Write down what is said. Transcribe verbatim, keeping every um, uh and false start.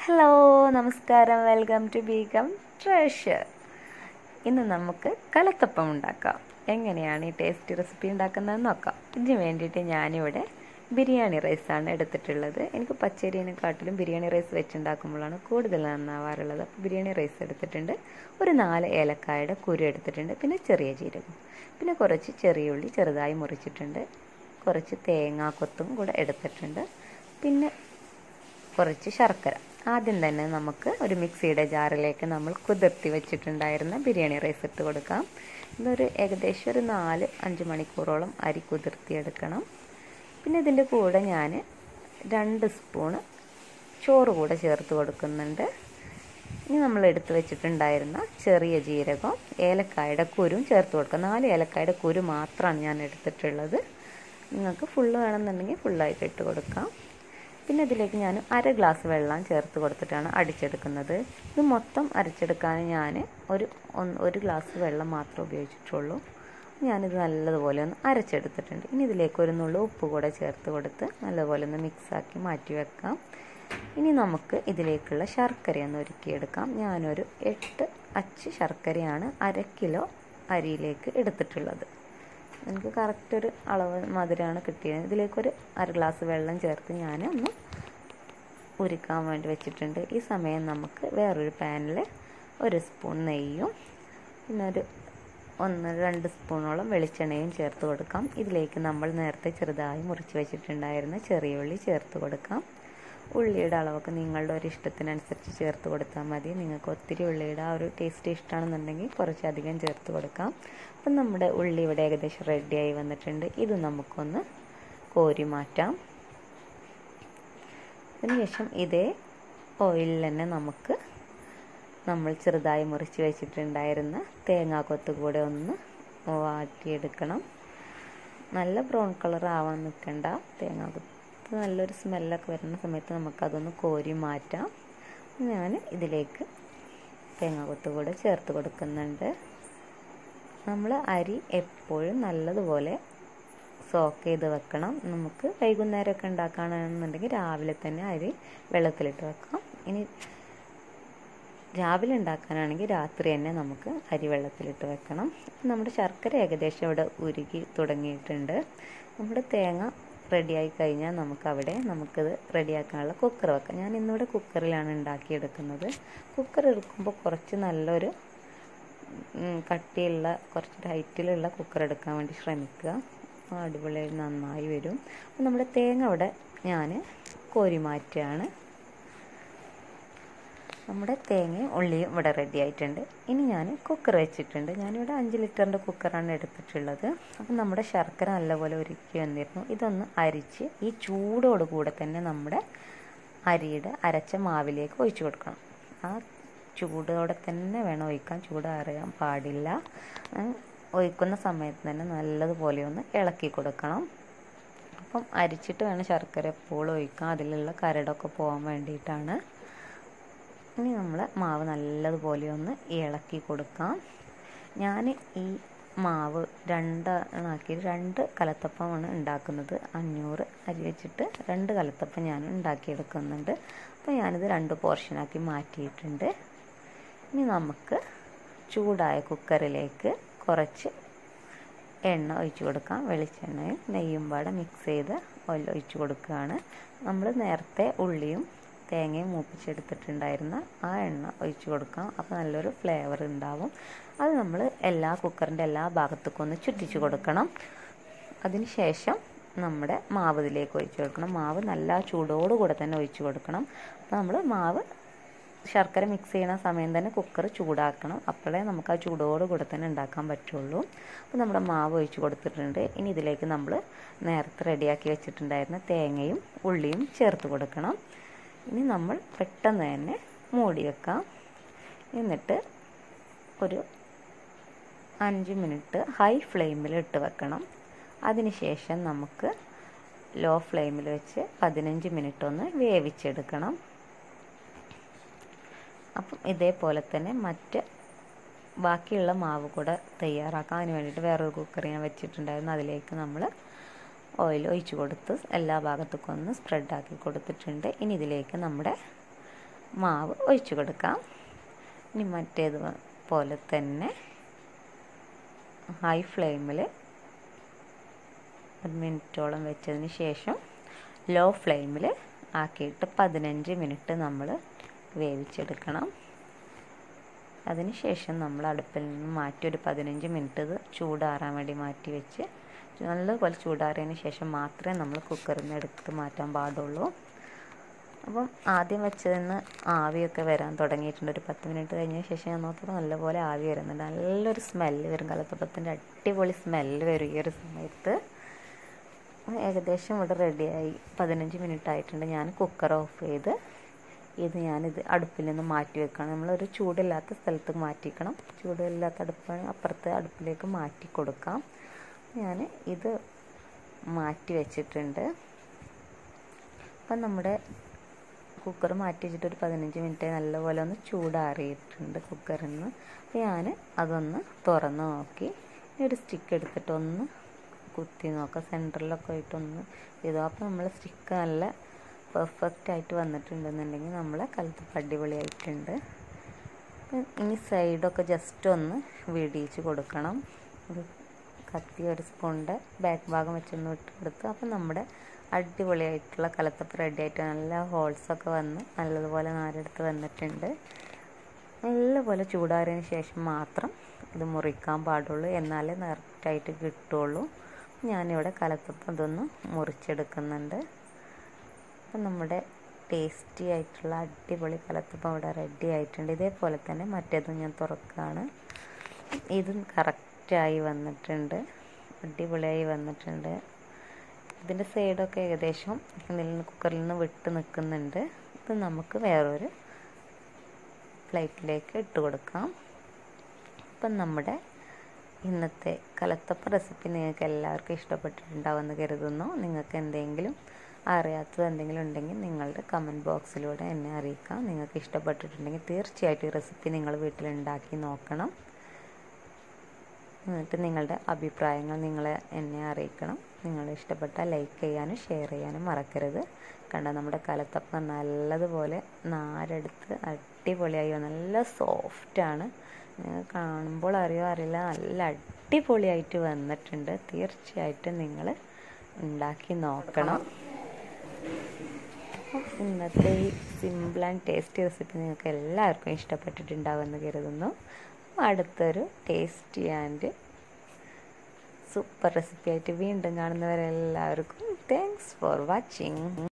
Hello നമസ്കാരം, welcome to ബീകം treasure. ഇന്ന് നമുക്ക് കലത്തപ്പം ഉണ്ടാക്കാം. എങ്ങനെയാണ് ഈ ടേസ്റ്റി റെസിപ്പി ഉണ്ടാക്കുന്നതെന്ന് നോക്കാം. ഇതിന് വേണ്ടിയിട്ട് ഞാനിവിടെ ബിരിയാണി റൈസാണ് എടുത്തിട്ടുള്ളത്. എനിക്ക് പച്ചരിനെക്കാട്ടിലും ബിരിയാണി റൈസ് വെച്ചുണ്ടാക്കുമ്പോഴാണ് കൂടുതൽ നന്നാവാറുള്ളത്. അപ്പോൾ ബിരിയാണി റൈസ് എടുത്തിട്ടുണ്ട്. ഒരു നാല് ഏലക്കായുടെ കുരു എടുത്തിട്ടുണ്ട്. പിന്നെ ചെറിയ ജീരകം, പിന്നെ കുറച്ച് ചെറിയ ഉള്ളി ചെറുതായി മുറിച്ചിട്ടുണ്ട്. കുറച്ച് തേങ്ങാക്കൊത്തും കൂടെ എടുത്തിട്ടുണ്ട്. പിന്നെ കുറച്ച് ശർക്കര. ആദ്യം തന്നെ നമുക്ക് ഒരു മിക്സിയുടെ ജാറിലേക്ക് നമ്മൾ കുതിർത്തി വെച്ചിട്ടുണ്ടായിരുന്ന ബിരിയാണി റൈസ് ഇട്ട് കൊടുക്കാം. ഇതൊരു ഏകദേശം ഒരു നാല് അഞ്ച് മണിക്കൂറോളം അരി കുതിർത്തിയെടുക്കണം. പിന്നെ ഇതിൻ്റെ കൂടെ ഞാൻ രണ്ട് സ്പൂണ് ചോറ് കൂടെ ചേർത്ത് കൊടുക്കുന്നുണ്ട്. ഇനി നമ്മൾ എടുത്ത് വെച്ചിട്ടുണ്ടായിരുന്ന ചെറിയ ജീരകം, ഏലക്കായുടെ കുരും ചേർത്ത് കൊടുക്കുക. നാല് ഏലക്കായുടെ കുരു മാത്രമാണ് ഞാൻ എടുത്തിട്ടുള്ളത്. നിങ്ങൾക്ക് ഫുള്ള് വേണമെന്നുണ്ടെങ്കിൽ ഫുള്ളായിട്ട് ഇട്ട് കൊടുക്കാം. പിന്നെ ഇതിലേക്ക് ഞാൻ അര ഗ്ലാസ് വെള്ളം ചേർത്ത് കൊടുത്തിട്ടാണ് അടിച്ചെടുക്കുന്നത്. ഇത് മൊത്തം അരച്ചെടുക്കാൻ ഞാൻ ഒരു ഒരു ഗ്ലാസ് വെള്ളം മാത്രമേ ഉപയോഗിച്ചിട്ടുള്ളൂ. ഞാനിത് നല്ലതുപോലെ ഒന്ന് അരച്ചെടുത്തിട്ടുണ്ട്. ഇനി ഇതിലേക്ക് ഒരു നുള്ളു ഉപ്പ് കൂടെ ചേർത്ത് കൊടുത്ത് നല്ലപോലെ ഒന്ന് മിക്സാക്കി മാറ്റി വെക്കാം. ഇനി നമുക്ക് ഇതിലേക്കുള്ള ശർക്കരയൊന്ന് ഒരുക്കിയെടുക്കാം. ഞാനൊരു എട്ട് അച്ച് ശർക്കരയാണ് അര കിലോ അരിയിലേക്ക് എടുത്തിട്ടുള്ളത്. എനിക്ക് കറക്റ്റ് ഒരു അളവ് മധുരമാണ് കിട്ടിയത്. ഇതിലേക്കൊരു അര ഗ്ലാസ് വെള്ളം ചേർത്ത് ഞാൻ ഒന്ന് ഉരുക്കാൻ വേണ്ടി വെച്ചിട്ടുണ്ട്. ഈ സമയം നമുക്ക് വേറൊരു പാനിൽ ഒരു സ്പൂൺ നെയ്യും പിന്നെ ഒരു ഒന്ന് രണ്ട് സ്പൂണോളം വെളിച്ചെണ്ണയും ചേർത്ത് കൊടുക്കാം. ഇതിലേക്ക് നമ്മൾ നേരത്തെ ചെറുതായി മുറിച്ച് വെച്ചിട്ടുണ്ടായിരുന്ന ചെറിയ ഉള്ളി ചേർത്ത് കൊടുക്കാം. ഉള്ളിയുടെ അളവൊക്കെ നിങ്ങളുടെ ഒരു ഇഷ്ടത്തിനനുസരിച്ച് ചേർത്ത് കൊടുത്താൽ മതി. നിങ്ങൾക്ക് ഒത്തിരി ഉള്ളിയുടെ ആ ഒരു ടേസ്റ്റ് ഇഷ്ടമാണെന്നുണ്ടെങ്കിൽ കുറച്ചധികം ചേർത്ത് കൊടുക്കാം. അപ്പം നമ്മുടെ ഉള്ളി ഇവിടെ ഏകദേശം റെഡിയായി വന്നിട്ടുണ്ട്. ഇത് നമുക്കൊന്ന് കോരി മാറ്റാം. അതിനുശേഷം ഇതേ ഓയിലിൽ തന്നെ നമുക്ക് നമ്മൾ ചെറുതായി മുറിച്ച് വെച്ചിട്ടുണ്ടായിരുന്ന തേങ്ങാക്കൊത്ത് കൂടെ ഒന്ന് വാട്ടിയെടുക്കണം. നല്ല ബ്രൗൺ കളർ ആവാൻ നിൽക്കണ്ട. തേങ്ങാക്കൊത്ത് നല്ലൊരു സ്മെല്ലൊക്കെ വരുന്ന സമയത്ത് നമുക്കതൊന്ന് കോരി മാറ്റാം. ഞാൻ ഇതിലേക്ക് തേങ്ങാക്കൊത്ത് കൂടെ ചേർത്ത് കൊടുക്കുന്നുണ്ട്. നമ്മൾ അരി എപ്പോഴും നല്ലതുപോലെ സോക്ക് ചെയ്ത് വെക്കണം. നമുക്ക് വൈകുന്നേരമൊക്കെ ഉണ്ടാക്കുകയാണെന്നുണ്ടെങ്കിൽ രാവിലെ തന്നെ അരി വെള്ളത്തിലിട്ട് വെക്കാം. ഇനി രാവിലെ ഉണ്ടാക്കാനാണെങ്കിൽ രാത്രി തന്നെ നമുക്ക് അരി വെള്ളത്തിലിട്ട് വെക്കണം. നമ്മുടെ ശർക്കര ഏകദേശം ഇവിടെ ഉരുകി തുടങ്ങിയിട്ടുണ്ട്. നമ്മുടെ തേങ്ങ റെഡിയായി കഴിഞ്ഞാൽ നമുക്കവിടെ നമുക്കിത് റെഡിയാക്കാനുള്ള കുക്കർ വെക്കാം. ഞാൻ ഇന്നിവിടെ കുക്കറിലാണ് ഉണ്ടാക്കിയെടുക്കുന്നത്. കുക്കർ എടുക്കുമ്പോൾ കുറച്ച് നല്ലൊരു കട്ടിയുള്ള കുറച്ച് ഹൈറ്റിലുള്ള കുക്കർ എടുക്കാൻ വേണ്ടി ശ്രമിക്കുക. അടിപൊളിയായി നന്നായി വരും. അപ്പോൾ നമ്മുടെ തേങ്ങ ഇവിടെ ഞാൻ കോരി മാറ്റുകയാണ്. നമ്മുടെ തേങ്ങയും ഉള്ളിയും ഇവിടെ റെഡി ആയിട്ടുണ്ട്. ഇനി ഞാൻ കുക്കർ വെച്ചിട്ടുണ്ട്. ഞാനിവിടെ അഞ്ച് ലിറ്ററിൻ്റെ കുക്കറാണ് എടുത്തിട്ടുള്ളത്. അപ്പം നമ്മുടെ ശർക്കര നല്ലപോലെ ഉരുക്കി വന്നിരുന്നു. ഇതൊന്ന് അരിച്ച് ഈ ചൂടോട് കൂടെ തന്നെ നമ്മുടെ അരിയുടെ അരച്ച മാവിലേക്ക് ഒഴിച്ചു കൊടുക്കണം. ആ ചൂടോടെ തന്നെ വേണം ഒഴിക്കാൻ, ചൂടാറിയാൻ പാടില്ല. ഒഴിക്കുന്ന സമയത്ത് തന്നെ നല്ലതുപോലെ ഒന്ന് ഇളക്കി കൊടുക്കണം. അപ്പം അരിച്ചിട്ട് വേണം ശർക്കര എപ്പോഴും ഒഴിക്കാൻ, അതിലുള്ള കരടൊക്കെ പോകാൻ വേണ്ടിയിട്ടാണ്. ഇനി നമ്മൾ മാവ് നല്ലതുപോലെ ഒന്ന് ഇളക്കി കൊടുക്കാം. ഞാൻ ഈ മാവ് രണ്ടാക്കി രണ്ട് കലത്തപ്പമാണ് ഉണ്ടാക്കുന്നത്. അഞ്ഞൂറ് അരി വെച്ചിട്ട് രണ്ട് കലത്തപ്പം ഞാൻ ഉണ്ടാക്കിയെടുക്കുന്നുണ്ട്. അപ്പോൾ ഞാനിത് രണ്ട് പോർഷനാക്കി മാറ്റിയിട്ടുണ്ട്. ഇനി നമുക്ക് ചൂടായ കുക്കറിലേക്ക് കുറച്ച് എണ്ണ ഒഴിച്ച് കൊടുക്കാം. വെളിച്ചെണ്ണയും നെയ്യും പാടെ മിക്സ് ചെയ്ത് ഓയിൽ ഒഴിച്ച് കൊടുക്കുകയാണ്. നമ്മൾ നേരത്തെ ഉള്ളിയും തേങ്ങയും മൂപ്പിച്ചെടുത്തിട്ടുണ്ടായിരുന്ന ആ എണ്ണ ഒഴിച്ച് കൊടുക്കാം. അപ്പോൾ നല്ലൊരു ഫ്ലേവർ ഉണ്ടാവും. അത് നമ്മൾ എല്ലാ കുക്കറിൻ്റെ എല്ലാ ഭാഗത്തേക്കും ഒന്ന് ചുറ്റിച്ച് കൊടുക്കണം. അതിന് ശേഷം നമ്മുടെ മാവ് ഇതിലേക്ക് ഒഴിച്ച് കൊടുക്കണം. മാവ് നല്ല ചൂടോടുകൂടെ തന്നെ ഒഴിച്ച് കൊടുക്കണം. അപ്പോൾ നമ്മൾ മാവ് ശർക്കര മിക്സ് ചെയ്യുന്ന സമയം തന്നെ കുക്കർ ചൂടാക്കണം. അപ്പോഴേ നമുക്ക് ആ ചൂടോടുകൂടെ തന്നെ ഉണ്ടാക്കാൻ പറ്റുള്ളൂ. അപ്പോൾ നമ്മുടെ മാവ് ഒഴിച്ച് കൊടുത്തിട്ടുണ്ട്. ഇനി ഇതിലേക്ക് നമ്മൾ നേരത്തെ റെഡിയാക്കി വെച്ചിട്ടുണ്ടായിരുന്ന തേങ്ങയും ഉള്ളിയും ചേർത്ത് കൊടുക്കണം. ഇനി നമ്മൾ പെട്ടെന്ന് തന്നെ മൂടി വെക്കാം. എന്നിട്ട് ഒരു അഞ്ച് മിനിറ്റ് ഹൈ ഫ്ലെയിമിൽ ഇട്ട് വെക്കണം. അതിനുശേഷം നമുക്ക് ലോ ഫ്ലെയിമിൽ വെച്ച് പതിനഞ്ച് മിനിറ്റ് ഒന്ന് വേവിച്ചെടുക്കണം. അപ്പം ഇതേപോലെ തന്നെ മറ്റ് ബാക്കിയുള്ള മാവ് കൂടെ തയ്യാറാക്കാം. അതിന് വേണ്ടിയിട്ട് വേറൊരു കുക്കർ ഞാൻ വെച്ചിട്ടുണ്ടായിരുന്നു. അതിലേക്ക് നമ്മൾ ഓയിൽ ഒഴിച്ച് കൊടുത്ത് എല്ലാ ഭാഗത്തേക്കും ഒന്ന് സ്പ്രെഡാക്കി കൊടുത്തിട്ടുണ്ട്. ഇനി ഇതിലേക്ക് നമ്മുടെ മാവ് ഒഴിച്ചു കൊടുക്കാം. ഇനി മറ്റേത് പോലെ തന്നെ ഹൈ ഫ്ലെയിമിൽ ഒരു മിനിറ്റോളം വെച്ചതിന് ശേഷം ലോ ഫ്ലെയിമിൽ ആക്കിയിട്ട് പതിനഞ്ച് മിനിറ്റ് നമ്മൾ വേവിച്ചെടുക്കണം. അതിന് ശേഷം നമ്മൾ അടുപ്പിൽ നിന്ന് മാറ്റി ഒരു പതിനഞ്ച് മിനിറ്റ് ഇത് ചൂടാറാൻ വേണ്ടി മാറ്റി വെച്ച് നല്ലപോലെ ചൂടാറിയതിന് ശേഷം മാത്രമേ നമ്മൾ കുക്കറിൽ നിന്ന് എടുത്ത് മാറ്റാൻ പാടുള്ളൂ. അപ്പം ആദ്യം വെച്ചതിൽ നിന്ന് ആവിയൊക്കെ വരാൻ തുടങ്ങിയിട്ടുണ്ട്. ഒരു പത്ത് മിനിറ്റ് കഴിഞ്ഞ ശേഷം ഞാൻ നോക്കിയപ്പോൾ നല്ലപോലെ ആവി വരുന്നുണ്ട്. നല്ലൊരു സ്മെല്ല് വരും, കലത്തപ്പത്തിൻ്റെ അടിപൊളി സ്മെല്ല് വരും ഈ ഒരു സമയത്ത്. ഏകദേശം ഇവിടെ റെഡിയായി, പതിനഞ്ച് മിനിറ്റ് ആയിട്ടുണ്ട്. ഞാൻ കുക്കർ ഓഫ് ചെയ്ത് ഇത് ഞാനിത് അടുപ്പിൽ നിന്ന് മാറ്റി വെക്കണം. നമ്മളൊരു ചൂടില്ലാത്ത സ്ഥലത്ത് മാറ്റിക്കണം. ചൂടില്ലാത്ത അടുപ്പാണ് അപ്പുറത്തെ അടുപ്പിലേക്ക് മാറ്റി കൊടുക്കാം. ഞാൻ ഇത് മാറ്റി വെച്ചിട്ടുണ്ട്. അപ്പം നമ്മുടെ കുക്കർ മാറ്റി വെച്ചിട്ട് ഒരു പതിനഞ്ച് മിനിറ്റ് നല്ലപോലെ ഒന്ന് ചൂടാറിയിട്ടുണ്ട് കുക്കറിൽ നിന്ന്. അപ്പോൾ ഞാൻ അതൊന്ന് തുറന്ന് നോക്കി ഒരു സ്റ്റിക്ക് എടുത്തിട്ട് ഒന്ന് കുത്തി നോക്കാം, സെൻറ്ററിലൊക്കെ ആയിട്ടൊന്ന് ചെയ്തു. അപ്പോൾ നമ്മൾ സ്റ്റിക്ക് നല്ല പെർഫെക്റ്റ് ആയിട്ട് വന്നിട്ടുണ്ടെന്നുണ്ടെങ്കിൽ നമ്മളെ കലത്തപ്പം അടിപൊളിയായിട്ടുണ്ട്. ഇനി സൈഡൊക്കെ ജസ്റ്റ് ഒന്ന് വിടിയിച്ച് കൊടുക്കണം. ഒരു കത്തി ഒരു സ്പൂണിൻ്റെ ബാക്ക് ഭാഗം വെച്ചൊന്ന് വിട്ട് കൊടുത്ത് അപ്പം നമ്മുടെ അടിപൊളിയായിട്ടുള്ള കലത്തപ്പം റെഡി ആയിട്ട് നല്ല ഹോൾസൊക്കെ വന്ന് നല്ലതുപോലെ നാരെടുത്ത് വന്നിട്ടുണ്ട്. നല്ലപോലെ ചൂടാറിയതിന് ശേഷം മാത്രം ഇത് മുറിക്കാൻ പാടുള്ളൂ, എന്നാലേ കറക്റ്റായിട്ട് കിട്ടുള്ളൂ. ഞാനിവിടെ കലത്തപ്പം ഇതൊന്ന് മുറിച്ചെടുക്കുന്നുണ്ട്. അപ്പം നമ്മുടെ ടേസ്റ്റി ആയിട്ടുള്ള അടിപൊളി കലത്തപ്പം ഇവിടെ റെഡി ആയിട്ടുണ്ട്. ഇതേപോലെ തന്നെ മറ്റേതും ഞാൻ തുറക്കുകയാണ്. ഇതും കറക്റ്റായി വന്നിട്ടുണ്ട്, അടിപൊളിയായി വന്നിട്ടുണ്ട്. ഇതിൻ്റെ സൈഡൊക്കെ ഏകദേശം ഇതിൽ നിന്ന് കുക്കറിൽ നിന്ന് വിട്ട് നിൽക്കുന്നുണ്ട്. ഇത് നമുക്ക് വേറൊരു പ്ലേറ്റിലേക്ക് ഇട്ട് കൊടുക്കാം. അപ്പം നമ്മുടെ ഇന്നത്തെ കലത്തപ്പം റെസിപ്പി നിങ്ങൾക്ക് എല്ലാവർക്കും ഇഷ്ടപ്പെട്ടിട്ടുണ്ടാവുമെന്ന് കരുതുന്നു. നിങ്ങൾക്ക് എന്തെങ്കിലും അറിയാത്തത് എന്തെങ്കിലും ഉണ്ടെങ്കിൽ നിങ്ങളുടെ കമൻറ്റ് ബോക്സിലൂടെ എന്നെ അറിയിക്കാം. നിങ്ങൾക്ക് ഇഷ്ടപ്പെട്ടിട്ടുണ്ടെങ്കിൽ തീർച്ചയായിട്ടും ഈ റെസിപ്പി നിങ്ങൾ വീട്ടിലുണ്ടാക്കി നോക്കണം. എന്നിട്ട് നിങ്ങളുടെ അഭിപ്രായങ്ങൾ നിങ്ങൾ എന്നെ അറിയിക്കണം. നിങ്ങൾ ഇഷ്ടപ്പെട്ടാൽ ലൈക്ക് ചെയ്യാനും ഷെയർ ചെയ്യാനും മറക്കരുത്. കണ്ട നമ്മുടെ കലത്തപ്പം നല്ലതുപോലെ നാരെടുത്ത് അടിപൊളിയായി, നല്ല സോഫ്റ്റാണ്. നിങ്ങൾ കാണുമ്പോൾ അറിയോ അറിയില്ല, നല്ല അടിപൊളിയായിട്ട് വന്നിട്ടുണ്ട്. തീർച്ചയായിട്ടും നിങ്ങൾ ഉണ്ടാക്കി നോക്കണം. ഇന്നത്തെ ഈ സിമ്പിൾ ആൻഡ് ടേസ്റ്റി റെസിപ്പി നിങ്ങൾക്ക് എല്ലാവർക്കും ഇഷ്ടപ്പെട്ടിട്ടുണ്ടാവുമെന്ന് കരുതുന്നു. അടുത്തൊരു ടേസ്റ്റി ആൻഡ് സൂപ്പർ റെസിപ്പി ആയിട്ട് വീണ്ടും കാണുന്നവരെല്ലാവർക്കും താങ്ക്സ് ഫോർ വാച്ചിങ്.